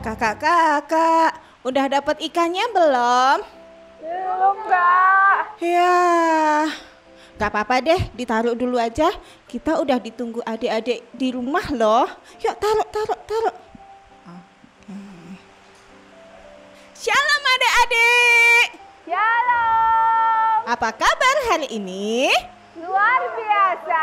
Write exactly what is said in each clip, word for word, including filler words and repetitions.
Kakak-kakak, udah dapat ikannya belum? Belum, Kak. Ya, gak apa-apa deh, ditaruh dulu aja. Kita udah ditunggu adik-adik di rumah loh. Yuk taruh, taruh, taruh. Oke. Shalom adik-adik. Shalom. Apa kabar hari ini? Luar biasa.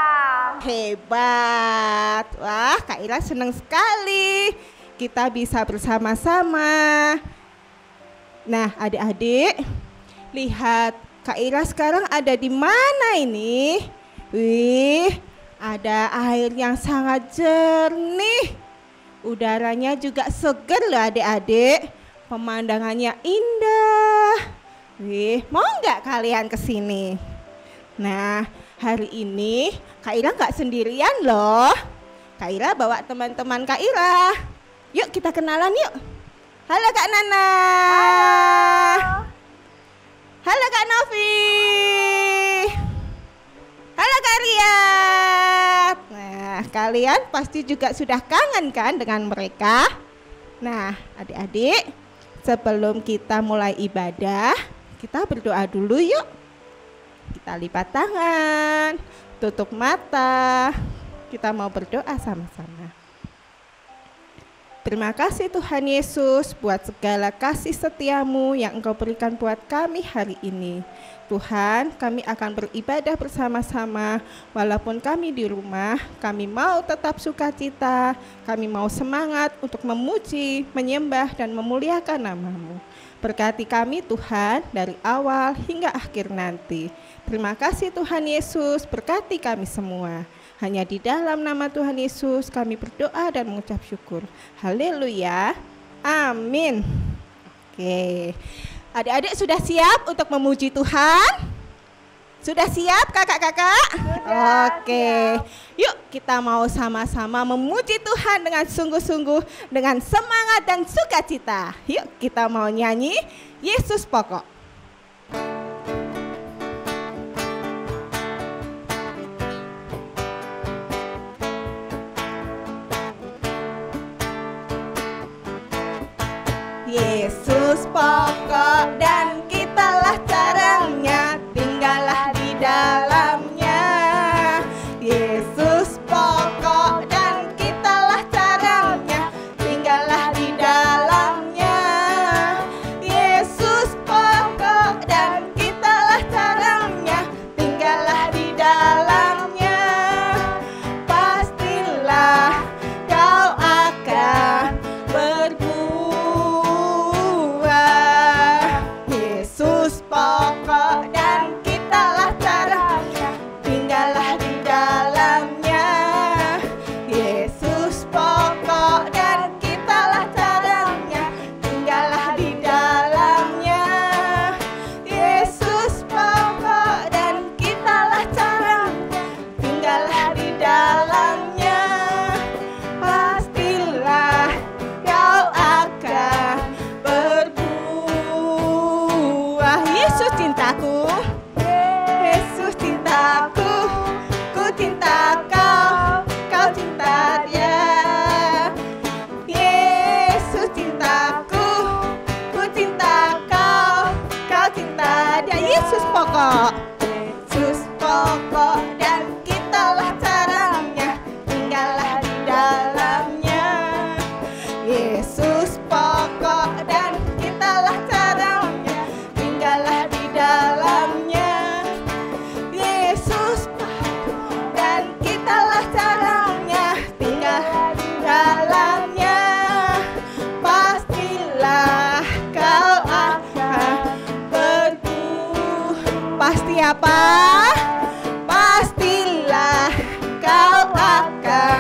Hebat. Wah, Kak Ira senang sekali kita bisa bersama-sama. Nah, adik-adik, lihat Kak Ira sekarang ada di mana ini? Wih, ada air yang sangat jernih. Udaranya juga seger loh adik-adik. Pemandangannya indah. Wih, mau nggak kalian ke sini? Nah, hari ini Kak Ira nggak sendirian loh. Kak Ira bawa teman-teman Kak Ira. Yuk kita kenalan yuk. Halo Kak Nana. Halo. Halo Kak Novi. Halo Kak Riyad. Nah, kalian pasti juga sudah kangen kan dengan mereka? Nah, adik-adik, sebelum kita mulai ibadah, kita berdoa dulu yuk. Kita lipat tangan, tutup mata. Kita mau berdoa sama-sama. Terima kasih Tuhan Yesus buat segala kasih setiamu yang Engkau berikan buat kami hari ini. Tuhan, kami akan beribadah bersama-sama, walaupun kami di rumah, kami mau tetap sukacita, kami mau semangat untuk memuji, menyembah, dan memuliakan nama-Mu. Berkati kami Tuhan dari awal hingga akhir nanti. Terima kasih Tuhan Yesus, berkati kami semua. Hanya di dalam nama Tuhan Yesus kami berdoa dan mengucap syukur. Haleluya. Amin. Oke. Adik-adik sudah siap untuk memuji Tuhan? Sudah siap kakak-kakak? Oke. Yuk kita mau sama-sama memuji Tuhan dengan sungguh-sungguh, dengan semangat dan sukacita. Yuk kita mau nyanyi Yesus Pokok. Yesus pokok dan kitalah terangnya, tinggallah di dalamnya. Yesus pokok dan kitalah terangnya, tinggallah di dalamnya. Yesus pokok dan kitalah terangnya, tinggallah di dalamnya. Pastilah kau akan berbuah. Pokok dan kitalah terangnya, tinggallah di dalamnya. Yesus pokok dan kitalah terangnya, tinggallah di dalamnya. Yesus pokok dan kitalah terangnya, tinggallah di dalamnya. Pastilah kau akan Yesus cintaku, Yesus cintaku, ku cinta kau, kau cinta dia. Yesus cintaku, ku cinta kau, kau cinta dia. Yesus pokok, Yesus pokok dan kitalah terangnya, tinggallah di dalamnya. Yesus pokok dan kitalah terangnya, tinggallah di dalamnya. Yesus dan kitalah terangnya, tinggallah di dalamnya. Pastilah kau akan berbuah. Pasti apa? Pastilah kau akan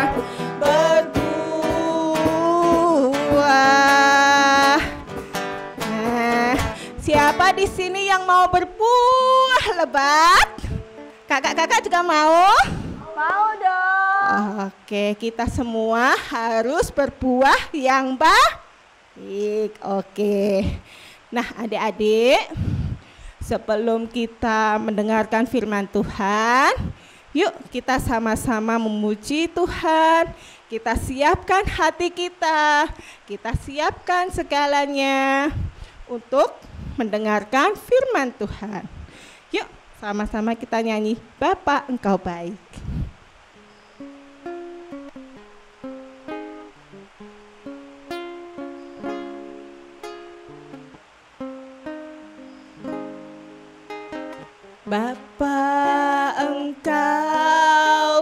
berbuah. Nah, siapa di sini yang mau berbuah lebat? Kakak-kakak juga mau? Mau dong. Oke, kita semua harus berbuah yang baik. Oke. Nah, adik-adik, sebelum kita mendengarkan firman Tuhan, yuk kita sama-sama memuji Tuhan. kita siapkan hati kita, kita siapkan segalanya untuk mendengarkan firman Tuhan. Yuk, sama-sama kita nyanyi, Bapa Engkau baik. Bapa Engkau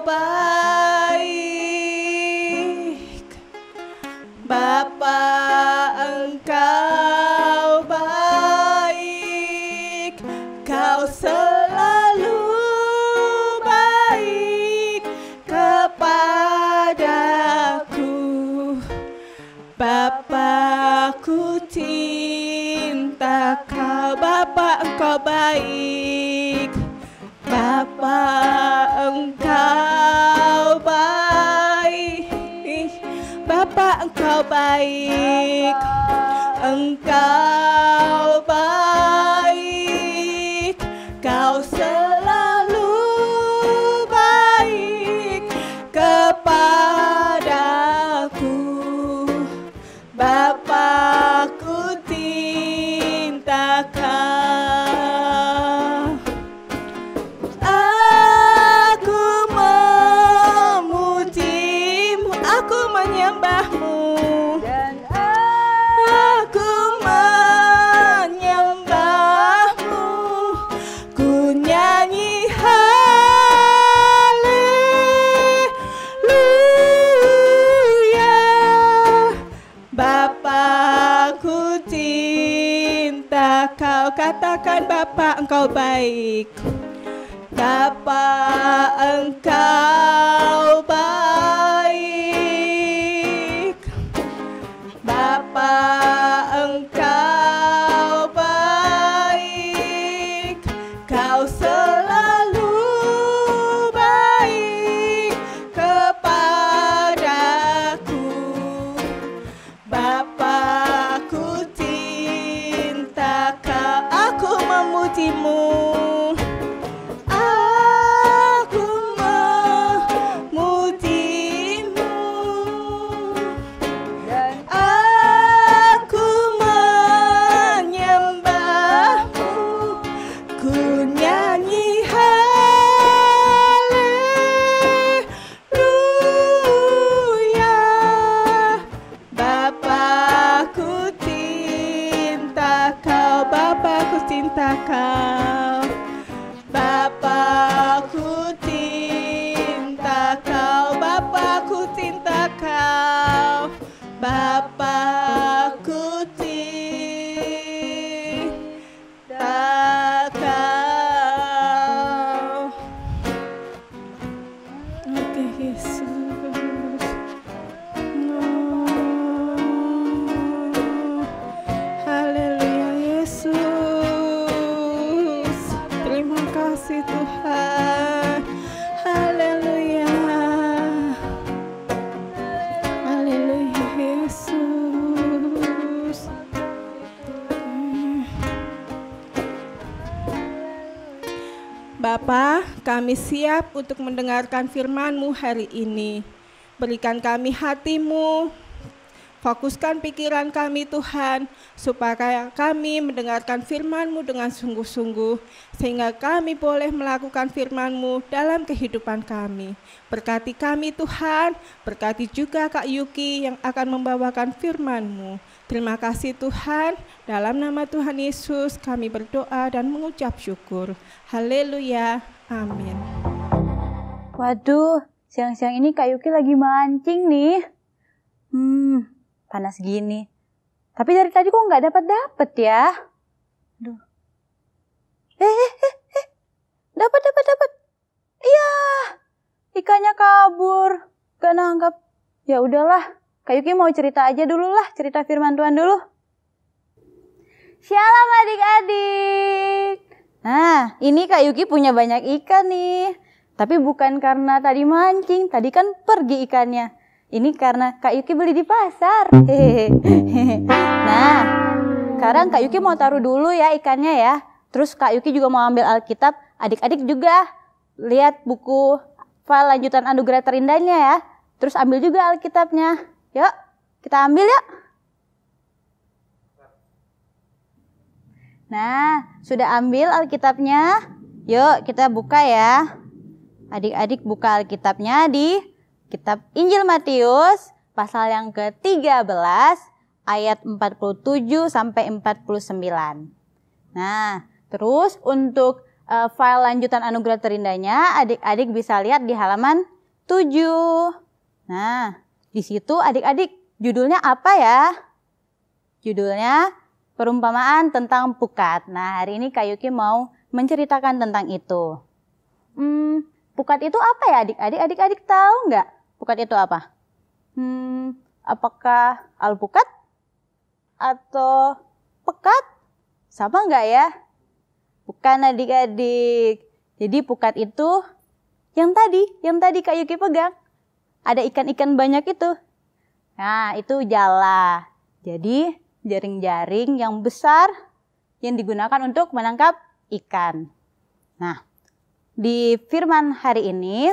baik, Bapa Engkau baik, Kau selalu baik kepadaku. Bapa, ku cinta Kau, Bapa Engkau baik, Bapa Engkau baik, Bapa Engkau baik, Engkau baik, Kau selalu baik kepadaku. Bapa, ku cinta Kau. Aku memujimu, aku menyembahmu, Dan aku menyembahmu, ku nyanyi haleluya. Bapa, ku cinta Kau, katakan Bapa Engkau baik. Bapa Engkau baik, Bapa Engkau baik, Kau selalu baik kepadaku. Bapa, ku cinta Kau, aku memujimu, aku memujimu, dan aku menyembahmu, ku nyanyi haleluya. Bapa, ku cinta Kau, Bapa, ku cinta Kau, Bapa, ku cinta Kau, Bapa, ku cinta Kau, Bapa, ku cinta Kau. Oke, Yesus. Haleluya, Yesus. Terima kasih Tuhan. Haleluya. Haleluya, Yesus. Bapa, kami siap untuk mendengarkan firman-Mu hari ini. Berikan kami hati-Mu, fokuskan pikiran kami Tuhan, supaya kami mendengarkan firman-Mu dengan sungguh-sungguh, sehingga kami boleh melakukan firman-Mu dalam kehidupan kami. Berkati kami Tuhan, berkati juga Kak Yuki yang akan membawakan firman-Mu. Terima kasih Tuhan, dalam nama Tuhan Yesus kami berdoa dan mengucap syukur. Haleluya, amin. Waduh, siang-siang ini Kak Yuki lagi mancing nih. Hmm, panas gini. Tapi dari tadi kok nggak dapat-dapat ya? Aduh. Eh, eh, eh, eh. Dapat, dapat, dapat. Iya, ikannya kabur. Gak nangkap. Ya udahlah, Kak Yuki mau cerita aja dulu lah, cerita firman Tuhan dulu. Shalom adik-adik. Nah, ini Kak Yuki punya banyak ikan nih. Tapi bukan karena tadi mancing, tadi kan pergi ikannya. Ini karena Kak Yuki beli di pasar. Nah, sekarang Kak Yuki mau taruh dulu ya ikannya ya. Terus Kak Yuki juga mau ambil Alkitab. Adik-adik juga lihat buku file lanjutan anugerah terindahnya ya. Terus ambil juga Alkitabnya. Yuk, kita ambil ya. Nah, sudah ambil Alkitabnya. Yuk, kita buka ya. Adik-adik buka Alkitabnya di kitab Injil Matius pasal yang ke tiga belas ayat empat puluh tujuh sampai empat puluh sembilan. Nah, terus untuk uh, file lanjutan anugerah terindahnya, adik-adik bisa lihat di halaman tujuh. Nah, di situ adik-adik judulnya apa ya? Judulnya perumpamaan tentang pukat. Nah, hari ini Kak Yuki mau menceritakan tentang itu. Hmm, pukat itu apa ya adik-adik? Adik-adik tahu nggak pukat itu apa? Hmm, apakah alpukat atau pekat? Sama nggak ya? Bukan adik-adik. Jadi pukat itu yang tadi, yang tadi Kak Yuki pegang. Ada ikan-ikan banyak itu. Nah, itu jala. Jadi jaring-jaring yang besar yang digunakan untuk menangkap ikan. Nah, di firman hari ini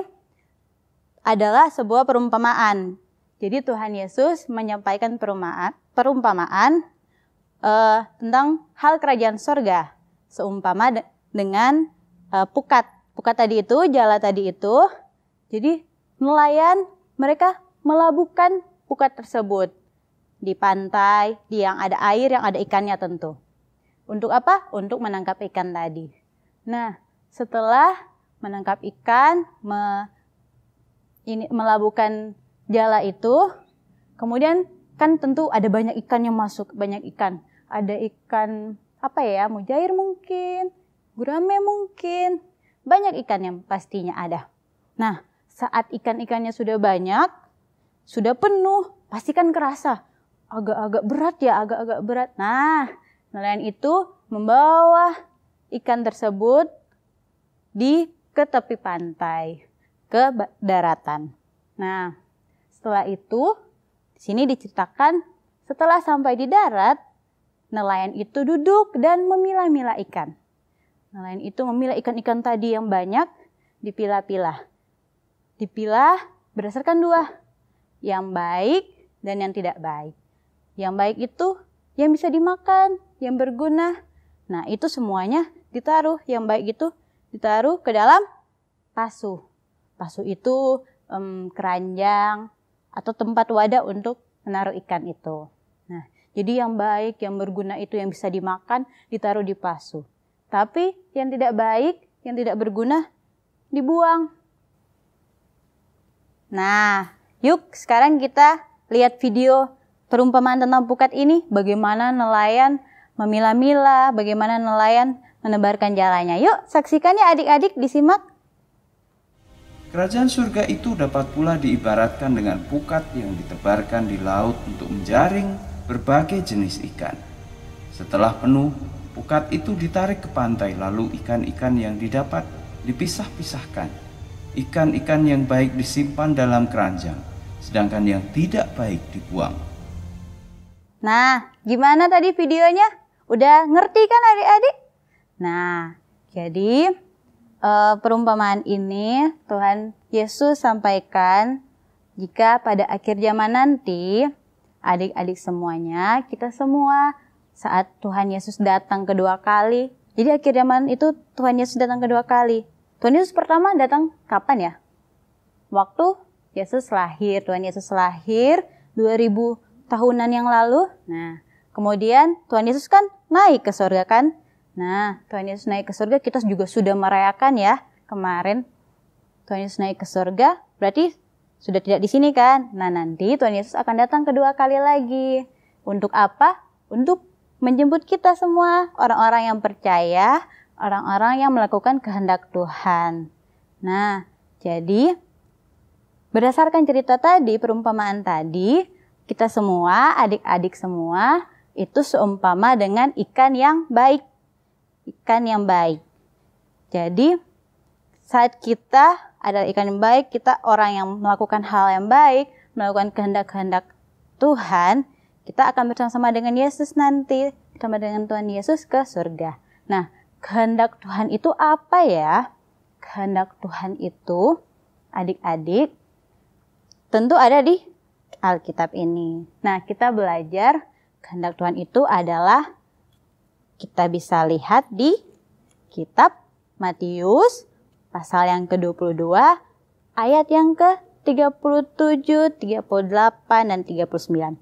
adalah sebuah perumpamaan. Jadi Tuhan Yesus menyampaikan perumpamaan, perumpamaan uh, tentang hal kerajaan sorga. Seumpama de- dengan uh, pukat. Pukat tadi itu, jala tadi itu. Jadi nelayan mereka melabuhkan pukat tersebut di pantai, di yang ada air, yang ada ikannya tentu. Untuk apa? Untuk menangkap ikan tadi. Nah, setelah menangkap ikan, me, ini melabuhkan jala itu, kemudian kan tentu ada banyak ikan yang masuk, banyak ikan. Ada ikan apa ya, mujair mungkin, gurame mungkin, banyak ikan yang pastinya ada. Nah, saat ikan-ikannya sudah banyak, sudah penuh, pasti kan kerasa agak-agak berat ya, agak-agak berat. Nah, nelayan itu membawa ikan tersebut di ke tepi pantai, ke daratan. Nah, setelah itu, di sini diceritakan setelah sampai di darat, nelayan itu duduk dan memilah-milah ikan. Nelayan itu memilah ikan-ikan tadi yang banyak, dipilah-pilah. Dipilah berdasarkan dua, yang baik dan yang tidak baik. Yang baik itu yang bisa dimakan, yang berguna. Nah, itu semuanya ditaruh, yang baik itu ditaruh ke dalam pasu. Pasu itu um, keranjang atau tempat wadah untuk menaruh ikan itu. Nah, jadi yang baik, yang berguna itu yang bisa dimakan ditaruh di pasu. Tapi yang tidak baik, yang tidak berguna dibuang. Nah, yuk sekarang kita lihat video perumpamaan tentang pukat ini. Bagaimana nelayan memilah-milah, bagaimana nelayan menebarkan jalannya. Yuk saksikan ya adik-adik, disimak. Kerajaan surga itu dapat pula diibaratkan dengan pukat yang ditebarkan di laut untuk menjaring berbagai jenis ikan. Setelah penuh, pukat itu ditarik ke pantai, lalu ikan-ikan yang didapat dipisah-pisahkan. Ikan-ikan yang baik disimpan dalam keranjang, sedangkan yang tidak baik dibuang. Nah, gimana tadi videonya? Udah ngerti kan adik-adik? Nah, jadi uh, perumpamaan ini Tuhan Yesus sampaikan jika pada akhir zaman nanti, adik-adik semuanya, kita semua saat Tuhan Yesus datang kedua kali. Jadi akhir zaman itu Tuhan Yesus datang kedua kali. Tuhan Yesus pertama datang kapan ya? Waktu Yesus lahir. Tuhan Yesus lahir dua ribu tahunan yang lalu. Nah, kemudian Tuhan Yesus kan naik ke surga kan? Nah, Tuhan Yesus naik ke surga, kita juga sudah merayakan ya kemarin. Tuhan Yesus naik ke surga, berarti sudah tidak di sini kan? Nah, nanti Tuhan Yesus akan datang kedua kali lagi. Untuk apa? Untuk menjemput kita semua, orang-orang yang percaya, orang-orang yang melakukan kehendak Tuhan. Nah, jadi berdasarkan cerita tadi, perumpamaan tadi, kita semua, adik-adik semua, itu seumpama dengan ikan yang baik. Ikan yang baik. Jadi, saat kita adalah ikan yang baik, kita orang yang melakukan hal yang baik, melakukan kehendak-kehendak Tuhan, kita akan bersama-sama dengan Yesus nanti, bersama dengan Tuhan Yesus ke surga. Nah, kehendak Tuhan itu apa ya? Kehendak Tuhan itu, adik-adik, tentu ada di Alkitab ini. Nah, kita belajar kehendak Tuhan itu adalah kita bisa lihat di kitab Matius pasal yang ke dua puluh dua ayat yang ke tiga puluh tujuh, tiga puluh delapan, dan tiga puluh sembilan.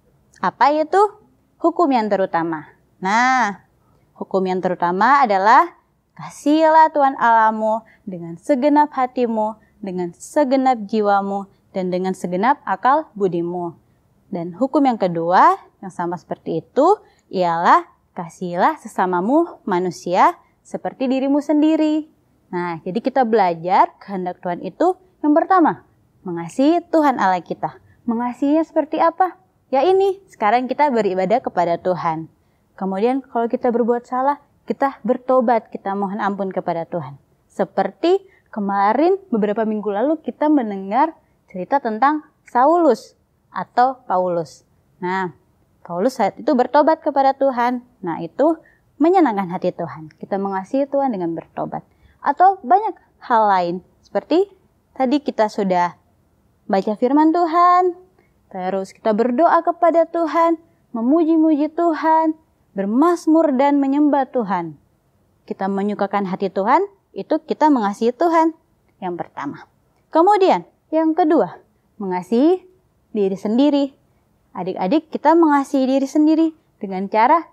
Apa itu? Hukum yang terutama. Nah, hukum yang terutama adalah kasihilah Tuhan Allahmu dengan segenap hatimu, dengan segenap jiwamu, dan dengan segenap akal budimu. Dan hukum yang kedua, yang sama seperti itu, ialah kasihilah sesamamu manusia seperti dirimu sendiri. Nah, jadi kita belajar kehendak Tuhan itu yang pertama, mengasihi Tuhan Allah kita. Mengasihinya seperti apa? Ya ini, sekarang kita beribadah kepada Tuhan. Kemudian kalau kita berbuat salah, kita bertobat, kita mohon ampun kepada Tuhan. Seperti kemarin beberapa minggu lalu kita mendengar cerita tentang Saulus atau Paulus. Nah, Paulus saat itu bertobat kepada Tuhan. Nah, itu menyenangkan hati Tuhan. Kita mengasihi Tuhan dengan bertobat. Atau banyak hal lain. Seperti tadi kita sudah baca firman Tuhan. Terus kita berdoa kepada Tuhan. Memuji-muji Tuhan. Bermazmur dan menyembah Tuhan. Kita menyukakan hati Tuhan. Itu kita mengasihi Tuhan. Yang pertama. Kemudian yang kedua. Mengasihi diri sendiri. Adik-adik, kita mengasihi diri sendiri dengan cara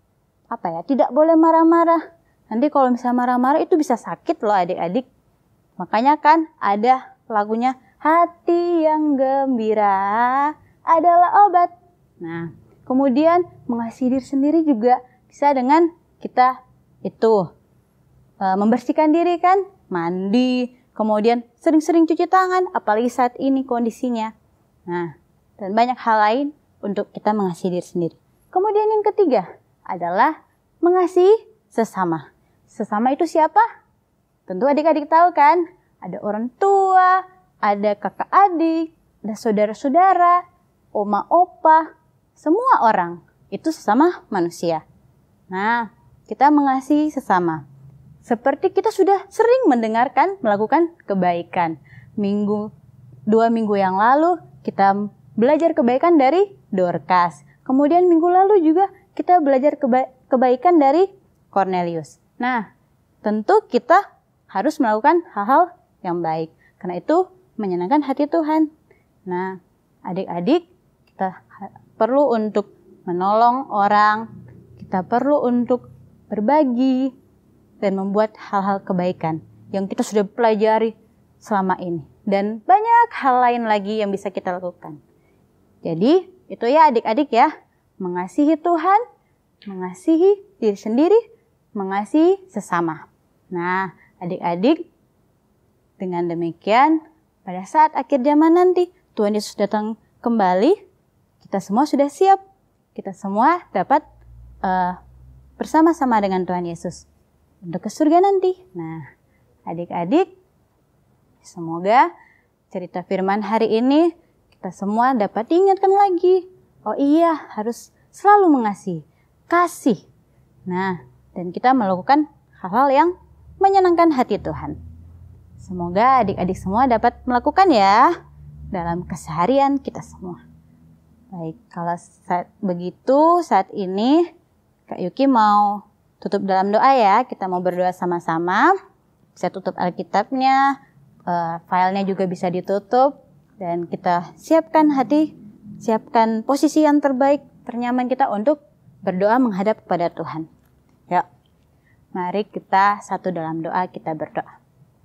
apa ya? Tidak boleh marah-marah. Nanti kalau misalnya marah-marah itu bisa sakit loh adik-adik. Makanya kan ada lagunya, hati yang gembira adalah obat. Nah, kemudian mengasihi diri sendiri juga bisa dengan kita itu e, membersihkan diri kan, mandi, kemudian sering-sering cuci tangan, apalagi saat ini kondisinya. Nah, dan banyak hal lain untuk kita mengasihi diri sendiri. Kemudian yang ketiga adalah mengasihi sesama. Sesama itu siapa? Tentu adik-adik tahu kan? Ada orang tua, ada kakak adik, ada saudara-saudara, oma opa, semua orang. Itu sesama manusia. Nah, kita mengasihi sesama. Seperti kita sudah sering mendengarkan melakukan kebaikan. Minggu, dua minggu yang lalu kita belajar kebaikan dari Dorcas. Kemudian minggu lalu juga kita belajar keba- kebaikan dari Cornelius. Nah, tentu kita harus melakukan hal-hal yang baik. Karena itu menyenangkan hati Tuhan. Nah, adik-adik, kita perlu untuk menolong orang. Kita perlu untuk berbagi dan membuat hal-hal kebaikan yang kita sudah pelajari selama ini. Dan banyak hal lain lagi yang bisa kita lakukan. Jadi, itu ya adik-adik ya. Mengasihi Tuhan, mengasihi diri sendiri, mengasihi sesama. Nah, adik-adik, dengan demikian, pada saat akhir zaman nanti, Tuhan Yesus datang kembali, kita semua sudah siap. Kita semua dapat uh, bersama-sama dengan Tuhan Yesus untuk ke surga nanti. Nah, adik-adik, semoga cerita firman hari ini kita semua dapat diingatkan lagi. Oh iya, harus selalu mengasihi. Kasih. Nah, dan kita melakukan hal-hal yang menyenangkan hati Tuhan. Semoga adik-adik semua dapat melakukan ya dalam keseharian kita semua. Baik, kalau saat begitu saat ini Kak Yuki mau tutup dalam doa ya. Kita mau berdoa sama-sama. Bisa tutup Alkitabnya, uh, filenya juga bisa ditutup. Dan kita siapkan hati, siapkan posisi yang terbaik, ternyaman kita untuk berdoa menghadap kepada Tuhan. Yuk, mari kita satu dalam doa, kita berdoa.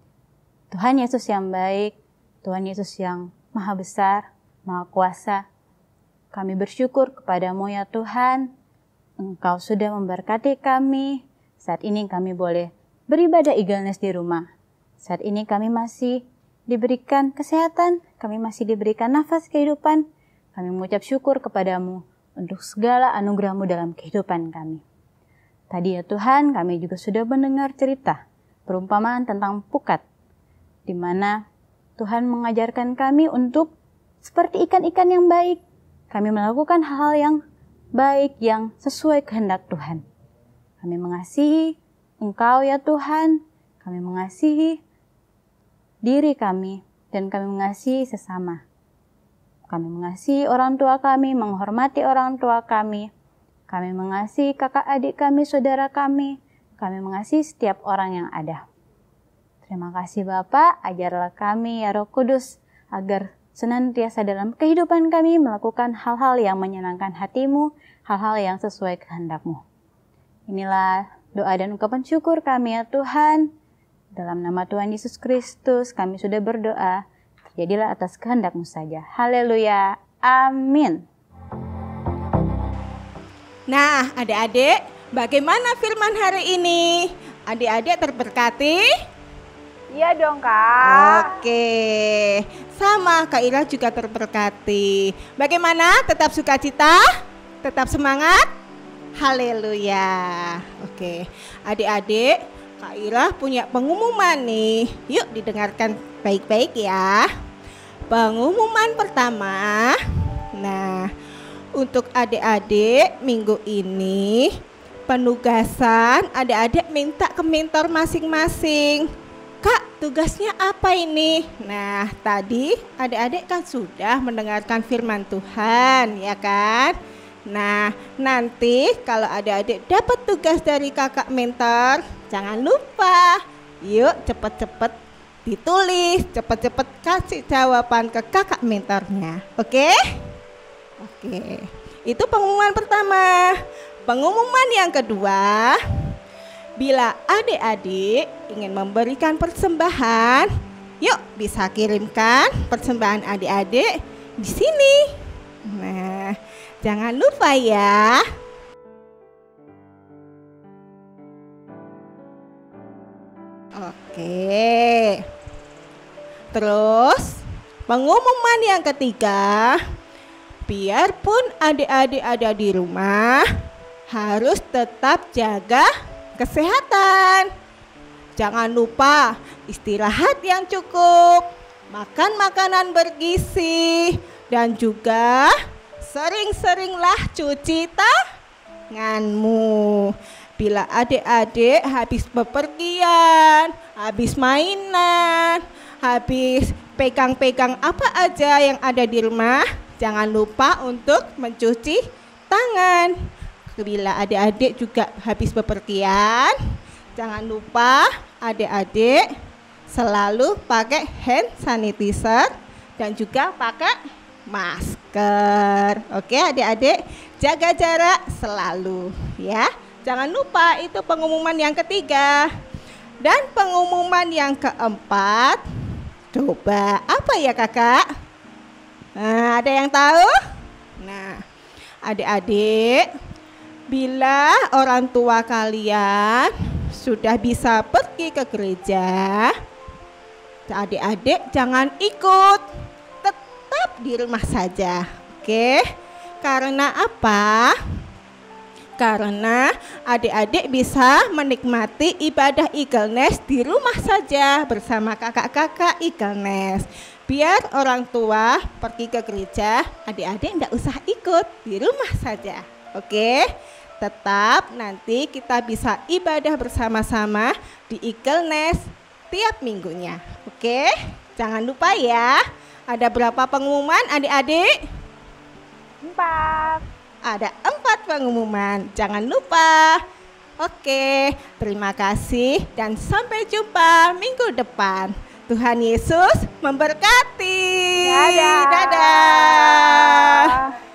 Tuhan Yesus yang baik, Tuhan Yesus yang maha besar, maha kuasa, kami bersyukur kepadamu ya Tuhan, Engkau sudah memberkati kami. Saat ini kami boleh beribadah Eagleness di rumah. Saat ini kami masih diberikan kesehatan, kami masih diberikan nafas kehidupan. Kami mengucap syukur kepadamu untuk segala anugerah-Mu dalam kehidupan kami. Tadi ya Tuhan, kami juga sudah mendengar cerita perumpamaan tentang pukat, di mana Tuhan mengajarkan kami untuk seperti ikan-ikan yang baik. Kami melakukan hal-hal yang baik, yang sesuai kehendak Tuhan. Kami mengasihi Engkau ya Tuhan, kami mengasihi diri kami, dan kami mengasihi sesama. Kami mengasihi orang tua kami, menghormati orang tua kami. Kami mengasihi kakak adik kami, saudara kami. Kami mengasihi setiap orang yang ada. Terima kasih Bapa, ajarlah kami ya Roh Kudus, agar senantiasa dalam kehidupan kami melakukan hal-hal yang menyenangkan hati-Mu, hal-hal yang sesuai kehendak-Mu. Inilah doa dan ungkapan syukur kami ya Tuhan. Dalam nama Tuhan Yesus Kristus kami sudah berdoa. Terjadilah atas kehendak-Mu saja. Haleluya. Amin. Nah, adik-adik, bagaimana firman hari ini? Adik-adik terberkati? Iya dong, Kak. Oke, sama Kak Ira juga terberkati. Bagaimana? Tetap sukacita? Tetap semangat? Haleluya. Oke, adik-adik, Kak Ira punya pengumuman nih. Yuk didengarkan baik-baik ya. Pengumuman pertama. Nah, untuk adik-adik minggu ini penugasan adik-adik minta ke mentor masing-masing. Kak, tugasnya apa ini? Nah, tadi adik-adik kan sudah mendengarkan firman Tuhan, ya kan? Nah, nanti kalau adik-adik dapat tugas dari kakak mentor, jangan lupa, yuk cepet-cepet ditulis, cepet-cepet kasih jawaban ke kakak mentornya, oke? Oke, itu pengumuman pertama. Pengumuman yang kedua, bila adik-adik ingin memberikan persembahan, yuk bisa kirimkan persembahan adik-adik di sini. Nah, jangan lupa ya. Oke. Terus, pengumuman yang ketiga, biarpun adik-adik ada di rumah, harus tetap jaga kesehatan. Jangan lupa istirahat yang cukup, makan makanan bergizi, dan juga sering-seringlah cuci tanganmu. Bila adik-adik habis bepergian, habis mainan, habis pegang-pegang apa aja yang ada di rumah, jangan lupa untuk mencuci tangan. Bila adik-adik juga habis bepergian, jangan lupa adik-adik selalu pakai hand sanitizer dan juga pakai masker. Oke adik-adik, jaga jarak selalu ya. Jangan lupa, itu pengumuman yang ketiga. Dan pengumuman yang keempat, coba apa ya kakak? Nah, ada yang tahu? Nah, adik-adik, bila orang tua kalian sudah bisa pergi ke gereja, adik-adik jangan ikut, tetap di rumah saja. Oke? Karena apa? Karena adik-adik bisa menikmati ibadah Eagleness di rumah saja bersama kakak-kakak Eagleness. Biar orang tua pergi ke gereja, adik-adik tidak usah ikut, di rumah saja. Oke? Tetap nanti kita bisa ibadah bersama-sama di Eagleness tiap minggunya. Oke? Jangan lupa ya. Ada berapa pengumuman adik-adik? Empat. Ada empat pengumuman, jangan lupa. Oke, terima kasih dan sampai jumpa minggu depan. Tuhan Yesus memberkati. Dadah. Dadah.